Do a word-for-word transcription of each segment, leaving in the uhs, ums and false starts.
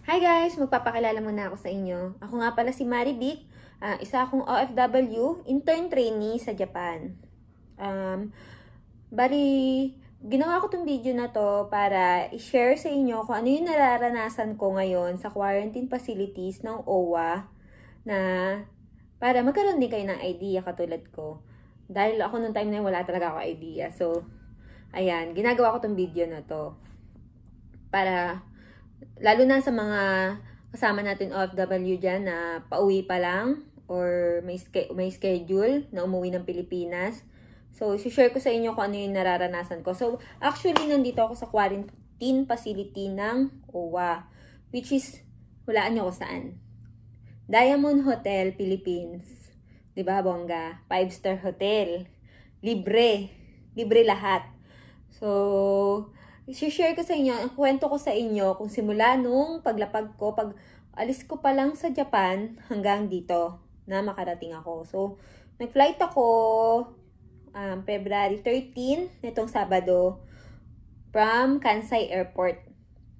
Hi guys! Magpapakilala muna ako sa inyo. Ako nga pala si Marivic, uh, isa akong O F W, intern trainee sa Japan. Um, bali, ginawa ko tong video na to para i-share sa inyo kung ano yung nararanasan ko ngayon sa quarantine facilities ng O W A na para magkaroon din kayo ng idea katulad ko. Dahil ako nung time na yun, wala talaga ako idea. So, ayan, ginagawa ko tong video na to para lalo na sa mga kasama natin O F W dyan na pauwi pa lang or may, may schedule na umuwi ng Pilipinas. So, share ko sa inyo kung ano yung nararanasan ko. So, actually, nandito ako sa quarantine facility ng O W A, which is, hulaan nyo ko saan. Diamond Hotel, Philippines. Diba, bongga? Five star hotel. Libre. Libre lahat. So, i-share ko sa inyo, ang kwento ko sa inyo kung simula nung paglapag ko, pag alis ko pa lang sa Japan hanggang dito na makarating ako. So, nag-flight ako um, February thirteenth, nitong Sabado, from Kansai Airport.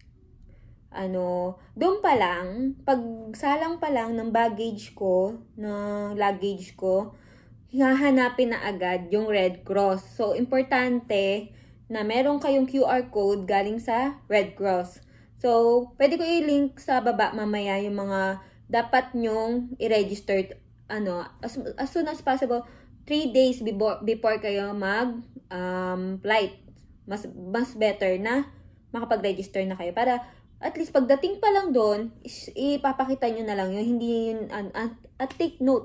Ano, doon pa lang, pag salang pa lang ng baggage ko, ng luggage ko, hahanapin na agad yung Red Cross. So, importante na meron kayong Q R code galing sa Red Cross. So, pwede ko i-link sa baba mamaya yung mga dapat nyong i-register ano, as, as soon as possible, three days before, before kayo mag um, flight. Mas, mas better na makapag-register na kayo para at least pagdating pa lang doon, ipapakita nyo na lang yun. Hindi yun, at, at, at take note,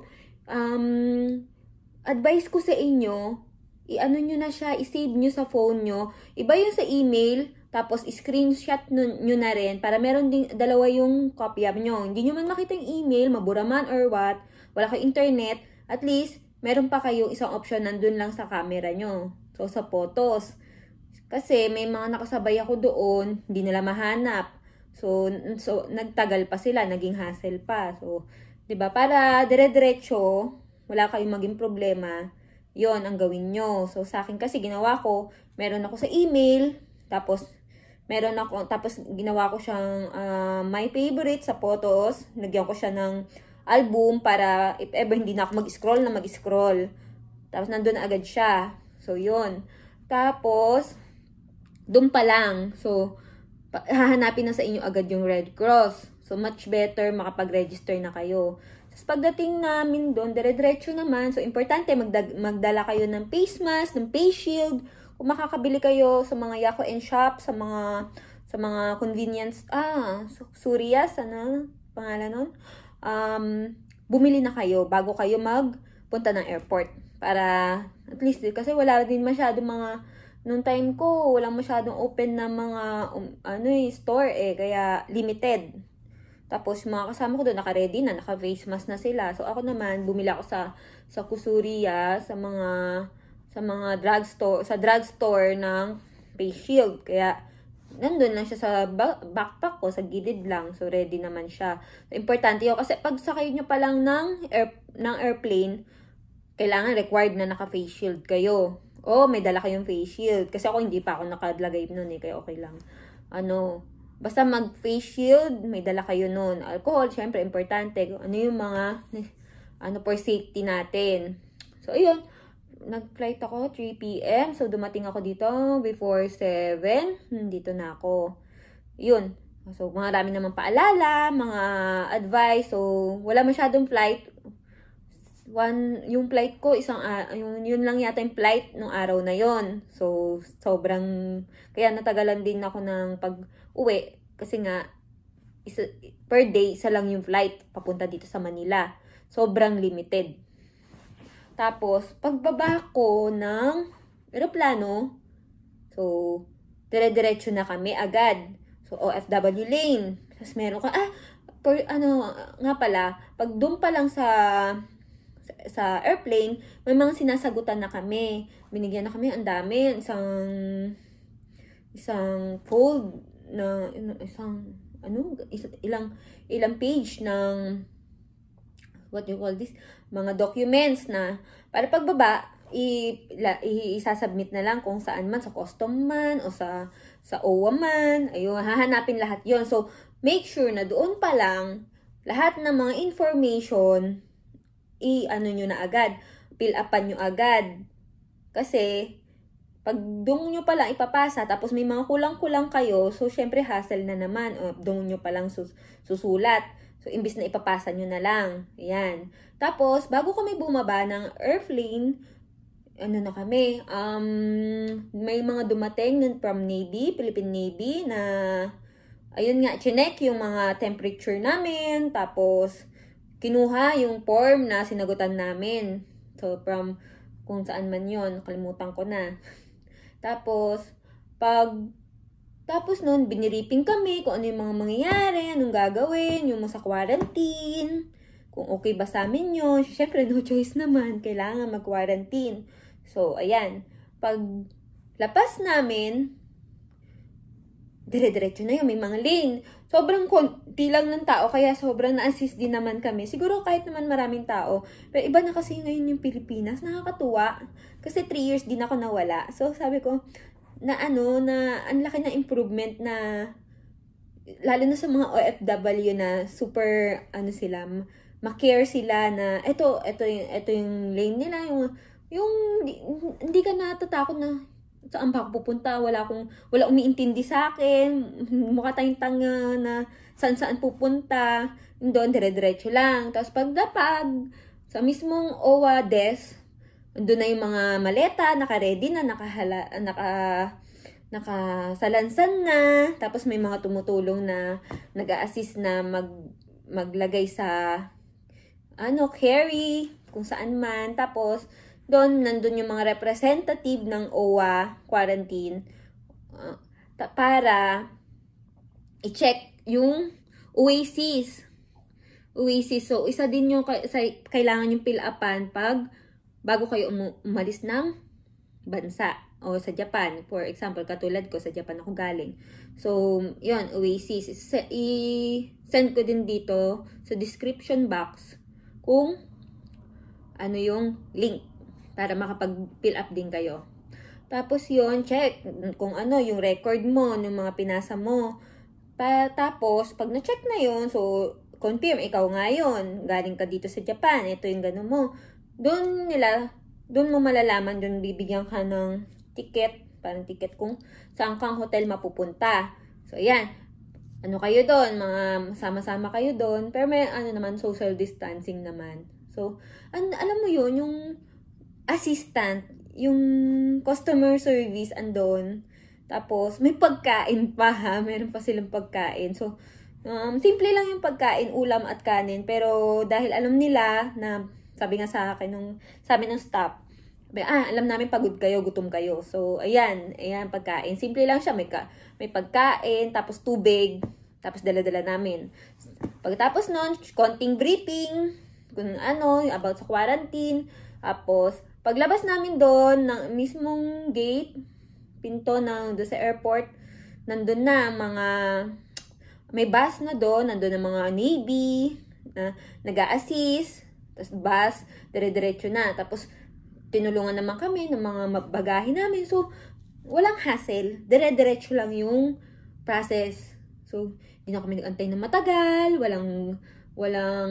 um, advice ko sa inyo, i-ano nyo na siya, i-save nyo sa phone nyo. Iba yun sa email, tapos screenshot nyo na rin para meron din dalawa yung kopya nyo. Hindi nyo man makita yung email, mabura man or what, wala kayong internet, at least meron pa kayong isang option nandun lang sa camera nyo. So, sa photos. Kasi may mga nakasabay ako doon, hindi nila mahanap. So, so nagtagal pa sila, naging hassle pa. So, 'di ba? Para dire-diretso, wala kayong maging problema. 'Yon ang gawin nyo. So, sa akin kasi ginawa ko, meron ako sa email, tapos meron ako tapos ginawa ko siyang uh, my favorite sa photos. Nagyan ko siya ng album para if ever hindi na ako mag-scroll na mag-scroll. Tapos nandoon na agad siya. So, 'yon. Tapos doon pa lang. So, hahanapin na sa inyo agad yung Red Cross. So, much better makapag-register na kayo. Tapos, pagdating namin doon, dire-diretso naman. So, importante, magdag magdala kayo ng face mask, ng face shield. Kung makakabili kayo sa mga Yako and Shop, sa mga sa mga convenience, ah, Surias, ano, pangalan nun? Um, bumili na kayo bago kayo magpunta ng airport. Para, at least, kasi wala din masyado mga nung time ko, walang masyadong open na mga um, ano eh, store eh, kaya limited. Tapos mga kasama ko doon naka-ready na, naka-face mask na sila. So ako naman bumili ako sa sa Kusuriya, sa mga sa mga drugstore, sa drugstore ng face shield. Kaya nandun lang siya sa backpack ko, sa gilid lang. So ready naman siya. So, importante 'yo kasi pag sakay niyo pa lang ng air, ng airplane, kailangan required na naka-face shield kayo. Oh, may dala kayong face shield. Kasi ako hindi pa ako nakalagay nun eh. Kaya okay lang. Ano, basta mag-face shield, may dala kayo nun. Alcohol, syempre, importante. Ano yung mga, ano, for safety natin. So, ayun. Nag-flight ako, three p m So, dumating ako dito before seven. Dito na ako. Yun. So, marami naman paalala, mga advice. So, wala masyadong flight. One, yung flight ko, isang, uh, yung, yun lang yata yung flight nung araw na yon. So, sobrang, kaya natagalan din ako ng pag-uwi. Kasi nga, isa, per day, isa lang yung flight papunta dito sa Manila. Sobrang limited. Tapos, pagbaba ko ng aeroplano, so, dire-diretso na kami agad. So, O F W lane. Tapos meron ka, ah, per, ano, nga pala, pag doon pa lang sa sa airplane, may mga sinasagutan na kami. Binigyan na kami, ang dami, isang isang fold na isang ano, isang, ilang ilang page ng what do you call this? Mga documents na para pagbaba i, la, i isasubmit na lang kung saan man, sa custom man o sa sa O W A man. Ayun, hahanapin lahat 'yon. So make sure na doon pa lang, lahat ng mga information, i-ano nyo na agad, fill upan nyo agad. Kasi, pag doon nyo pa lang ipapasa, tapos may mga kulang-kulang kayo, so syempre hassle na naman, o doon nyo pa lang sus susulat. So, imbis na ipapasa nyo na lang. Ayan. Tapos, bago kami bumaba ng airplane, ano na kami, um, may mga dumating from Navy, Philippine Navy, na, ayun nga, chinek yung mga temperature namin, tapos, kinuha yung form na sinagutan namin. So, from kung saan man yon, kalimutan ko na. Tapos, pag, tapos nun, biniriping kami kung ano yung mga mangyayari, anong gagawin, yung sa quarantine, kung okay ba sa amin yun. Siyempre, no choice naman, kailangan mag-quarantine. So, ayan, pag lapas namin, dire-diretso na yun, may mga lane. Sobrang konti lang ng tao, kaya sobrang na-assist din naman kami. Siguro kahit naman maraming tao, pero iba na kasi ngayon yung Pilipinas, nakakatuwa. Kasi three years din ako nawala. So, sabi ko, na ano, na ang laki na improvement na, lalo na sa mga O F W na super, ano sila, ma-care sila na, eto, eto yung, eto yung lane nila, yung, yung, hindi ka natatakot na, saan ba ako pupunta? Wala akong, wala umiintindi sa akin. Mukha tayong tanga na saan saan pupunta. Doon, dire-diretso lang. Tapos pagdapag, sa mismong O W A desk, doon na yung mga maleta, naka-ready na, nakahala, naka, nakasalansan na. Tapos may mga tumutulong na nag-a-assist na mag, maglagay sa, ano, carry, kung saan man. Tapos, doon, nandun yung mga representative ng O W A quarantine uh, para i-check yung Oasis. Oasis. So, isa din yung kailangan yung fill upan pag bago kayo um umalis ng bansa o sa Japan. For example, katulad ko, sa Japan ako galing. So, yun, Oasis. I-send ko din dito sa description box kung ano yung link para makapag-fill up din kayo. Tapos yun, check kung ano yung record mo, yung mga pinasa mo. Pa tapos, pag na-check na yun, so, confirm, ikaw nga yun. Galing ka dito sa Japan, ito yung gano'n mo. Doon nila, doon mo malalaman, doon bibigyan ka ng ticket, parang ticket kung saan kang hotel mapupunta. So, ayan. Ano kayo doon? Mga sama-sama kayo doon. Pero may ano naman, social distancing naman. So, an alam mo yun, yung assistant, yung customer service andon. Tapos, may pagkain pa ha. Meron pa silang pagkain. So, um, simple lang yung pagkain, ulam at kanin. Pero, dahil alam nila na, sabi nga sa akin, nung, sabi ng staff, sabi, ah, alam namin pagod kayo, gutom kayo. So, ayan, ayan, pagkain. Simple lang siya. May, ka, may pagkain, tapos tubig, tapos dala-dala namin. Pagkatapos nun, konting briefing, kung ano, about sa quarantine. Tapos, paglabas namin doon, ng mismong gate, pinto ng doon sa airport, nandun na mga, may bus na doon, nandun na mga Navy, na nag-a-assist, tapos bus, dire-diretso na. Tapos, tinulungan naman kami ng mga bagahe namin. So, walang hassle, dire-diretso lang yung process. So, hindi na kami nag-antay na matagal, walang, walang,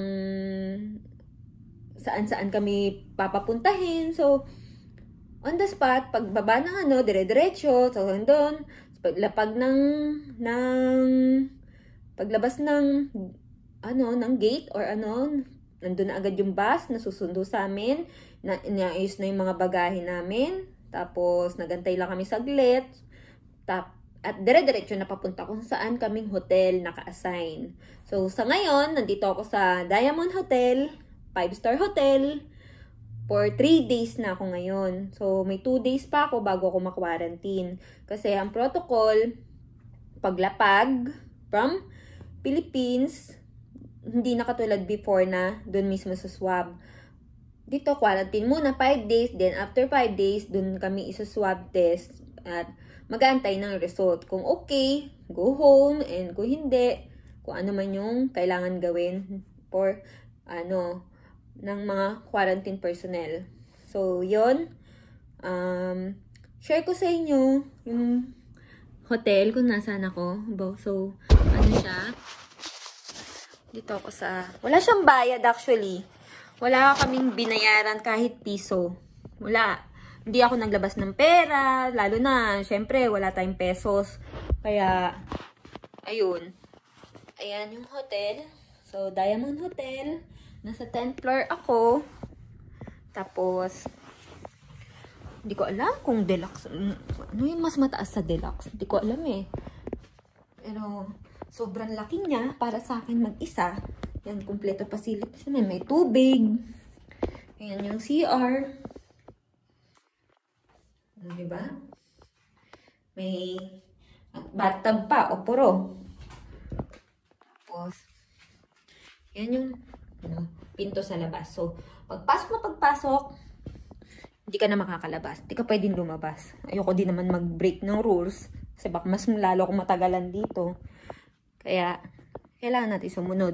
saan-saan kami papapuntahin. So, on the spot, pagbaba ng ano, dire-diretso, so doon, paglapag ng, ng, paglabas ng, ano, ng gate or ano, nandun na agad yung bus na susundo sa amin, na inaayos na yung mga bagahe namin, tapos nagantay lang kami saglit, tap, at dire-diretso na papunta kung saan kaming hotel naka-assign. So, sa ngayon, nandito ako sa Diamond Hotel, five-star hotel, for three days na ako ngayon. So, may two days pa ako bago ako ma-quarantine. Kasi ang protocol, paglapag from Philippines, hindi na katulad before na doon mismo sa swab. Dito, quarantine muna five days, then after five days, doon kami isa-swab test at mag-aantay ng result. Kung okay, go home, and kung hindi, kung ano man yung kailangan gawin for, ano, ng mga quarantine personnel. So, yon um, share ko sa inyo yung hotel kung nasaan ako. So, ano siya? Dito ako sa... Wala siyang bayad actually. Wala kaming binayaran kahit piso. Wala. Hindi ako naglabas ng pera. Lalo na, syempre, wala tayong pesos. Kaya, ayun. Ayan yung hotel. So, Diamond Hotel. Nasa tenth floor ako. Tapos, hindi ko alam kung deluxe. Ano yung mas mataas sa deluxe? Hindi ko alam eh. Pero, sobrang laki niya para sa akin mag-isa. Yan, kumpleto facilities naman. May tubig. Ayan yung C R. Ano, diba? May bathtub pa o puro. Tapos, yan yung ano, pinto sa labas. So, pagpasok na pagpasok, hindi ka na makakalabas. Hindi ka pwedeng lumabas. Ayoko din naman mag-break ng rules. Kasi baka mas lalo akong matagalan dito. Kaya, kailangan natin sumunod.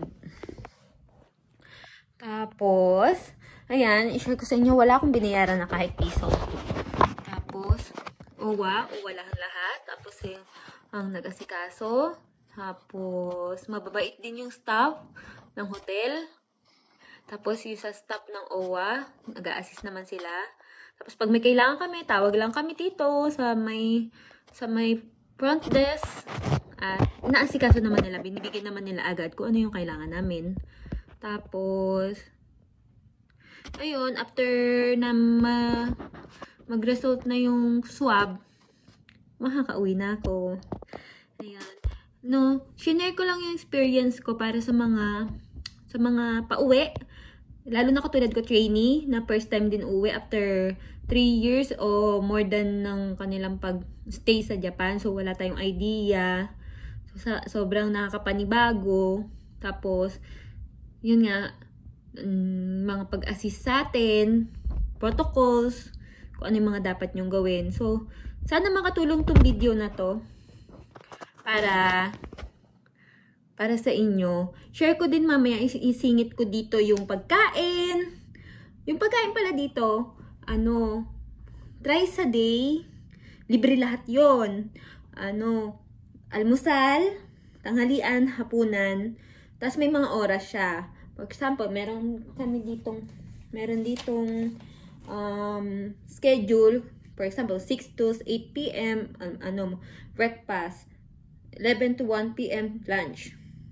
Tapos, ayan, i-share ko sa inyo, wala akong binayaran na kahit piso. Tapos, owa, owa lang lahat. Tapos, eh, ang nag-asikaso. Tapos, mababait din yung staff ng hotel. Tapos, yung sa staff ng O W A, nag-a-assist naman sila. Tapos, pag may kailangan kami, tawag lang kami dito sa may, sa may front desk. At, naasikaso naman nila, binibigyan naman nila agad kung ano yung kailangan namin. Tapos, ayun, after na ma, mag-result na yung swab, makakauwi na ako. Ayan. No, share ko lang yung experience ko para sa mga, sa mga pauwi. Lalo na katulad ko, trainee, na first time din uwi after three years o more than ng kanilang pag-stay sa Japan. So, wala tayong idea. So, sa, sobrang nakakapanibago. Tapos, yun nga, um, mga pag-assist sa atin, protocols, kung ano yung mga dapat nyong gawin. So, sana makatulong tong video na to para para sa inyo. Share ko din mamaya, is isingit ko dito yung pagkain. Yung pagkain pala dito, ano, thrice a day, libre lahat yon. Ano, almusal, tanghalian, hapunan, tapos may mga oras siya. For example, meron kami ditong, meron ditong um, schedule. For example, six to eight p m um, ano, breakfast. eleven to one p m lunch.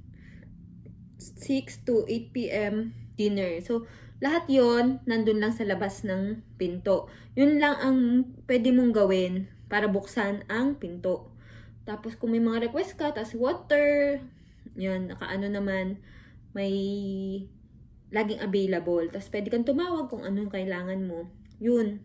six to eight p m dinner. So, lahat yon nandun lang sa labas ng pinto. Yun lang ang pwede mong gawin para buksan ang pinto. Tapos, kung may mga request ka, tapos water, yan, nakaano naman, may laging available. Tapos, pwede kang tumawag kung anong kailangan mo. Yun.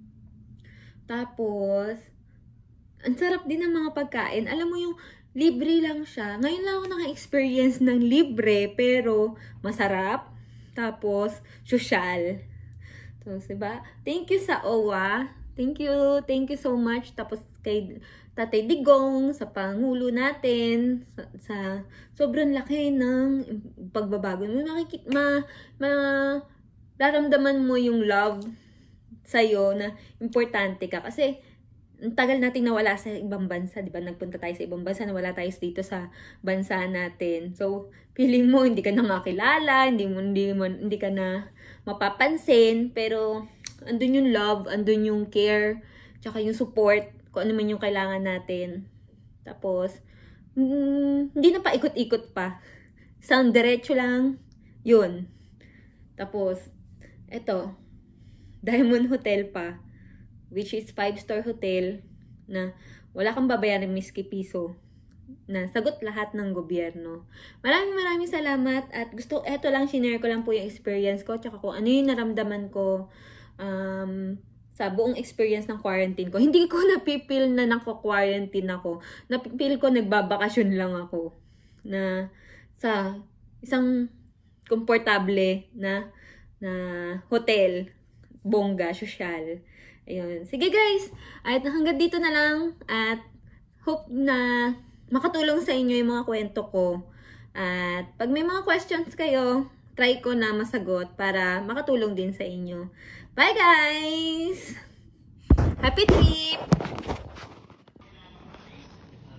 Tapos, ang sarap din ng mga pagkain. Alam mo yung libre lang siya. Ngayon lang ako naka-experience ng libre, pero masarap. Tapos, social. So, diba? Thank you sa O W A. Thank you. Thank you so much. Tapos, kay Tatay Digong, sa Pangulo natin, sa, sa sobrang laki ng pagbabago. Makikita, ma, ma, laramdaman mo yung love sa'yo na importante ka. Kasi, ang tagal nating nawala sa ibang bansa, di ba? Nagpunta tayo sa ibang bansa, nawala tayo dito sa bansa natin. So, feeling mo hindi ka na makilala, hindi mo hindi mo hindi ka na mapapansin, pero andun yung love, andun yung care, tsaka yung support kung ano man yung kailangan natin. Tapos, mm, hindi na pa ikot-ikot pa. Isang diretso lang, yun. Tapos, eto, Diamond Hotel pa. Which is five star hotel na wala kang babayaran miski piso. Na sagot lahat ng gobyerno. Maraming maraming salamat at gusto, eto lang, shinare ko lang po yung experience ko tsaka kung ano yung naramdaman ko um, sa buong experience ng quarantine ko. Hindi ko napipil na nako-quarantine ako. Napipil ko nagbabakasyon lang ako. Na sa isang komportable na, na hotel, bongga, sosyal. Ayun. Sige guys, at hanggang dito na lang at hope na makatulong sa inyo yung mga kwento ko. At pag may mga questions kayo, try ko na masagot para makatulong din sa inyo. Bye guys! Happy trip!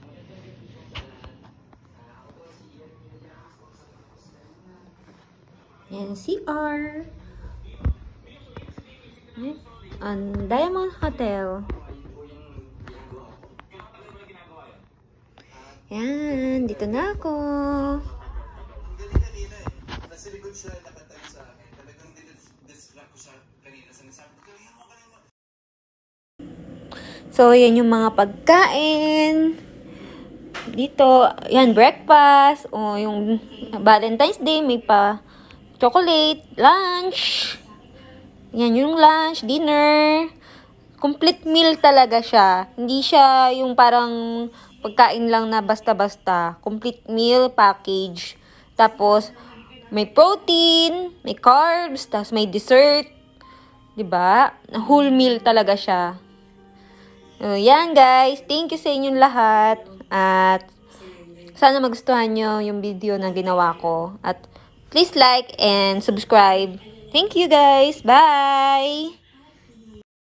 Yan, C R. Ang Diamond Hotel. Yan, dito na ako. So, yan yung mga pagkain. Dito, yan, breakfast. O, yung Valentine's Day, may pa chocolate, lunch. Yan, yung lunch, dinner. Complete meal talaga siya. Hindi siya yung parang pagkain lang na basta-basta. Complete meal package. Tapos, may protein, may carbs, tapos may dessert. Diba? Whole meal talaga siya. So, yan guys. Thank you sa inyong lahat. At sana magustuhan nyo yung video na ginawa ko. At please like and subscribe. Thank you guys. Bye!